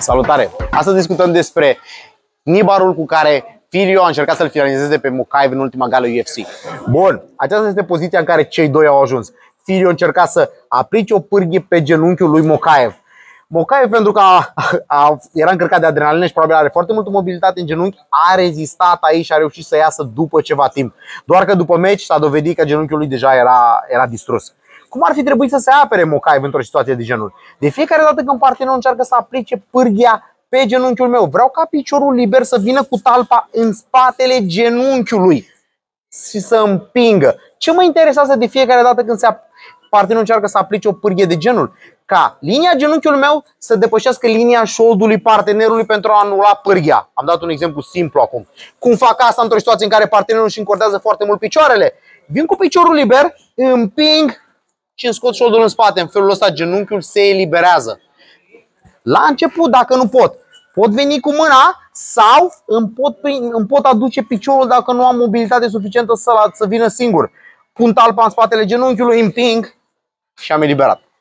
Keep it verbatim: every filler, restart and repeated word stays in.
Salutare! Astăzi discutăm despre nibarul cu care Filio a încercat să-l finalizeze pe Mokaev în ultima gală U F C. Bun, aceasta este poziția în care cei doi au ajuns. Filio a încercat să aplice o pârghie pe genunchiul lui Mokaev. Mokaev, pentru că a, a, era încărcat de adrenalină și probabil are foarte multă mobilitate în genunchi, a rezistat aici și a reușit să iasă după ceva timp. Doar că după meci s-a dovedit că genunchiul lui deja era, era distrus. Cum ar fi trebuit să se apere Mokaev într-o situație de genul? De fiecare dată când partenerul încearcă să aplice pârghia pe genunchiul meu, vreau ca piciorul liber să vină cu talpa în spatele genunchiului și să împingă. Ce mă interesează de fiecare dată când se partenerul încearcă să aplice o pârghie de genul? Ca linia genunchiului meu să depășească linia șoldului partenerului pentru a anula pârghia. Am dat un exemplu simplu acum. Cum fac asta într-o situație în care partenerul își încordează foarte mult picioarele? Vin cu piciorul liber, împing și îmi scot șoldul în spate. În felul ăsta genunchiul se eliberează. La început, dacă nu pot, pot veni cu mâna sau îmi pot, îmi pot aduce piciorul dacă nu am mobilitate suficientă să, să vină singur. Pun talpa în spatele genunchiului, împing și am eliberat.